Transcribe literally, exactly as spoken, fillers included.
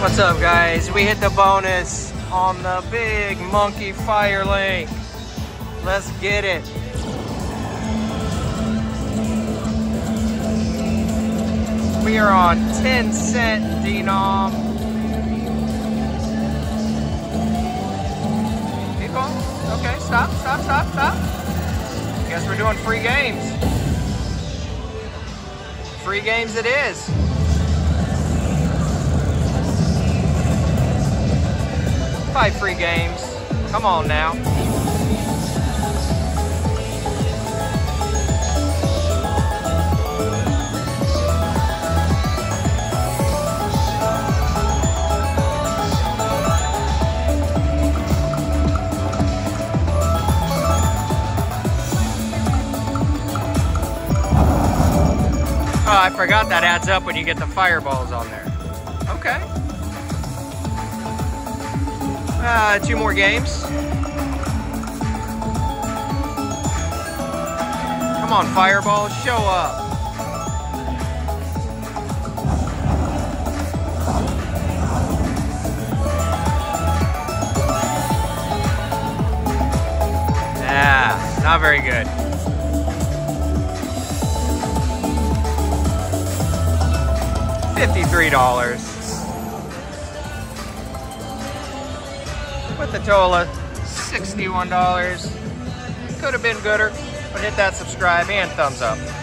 What's up, guys? We hit the bonus on the big monkey fire link. Let's get it. We are on ten cent denom. Keep going. Okay, stop, stop, stop, stop. Guess we're doing free games. Free games it is. Five free games. Come on now. Oh, I forgot that adds up when you get the fireballs on there. Okay. Uh, two more games. Come on, fireballs, show up. Yeah, not very good. fifty-three dollars. With the total of sixty-one dollars. Could have been gooder, but hit that subscribe and thumbs up.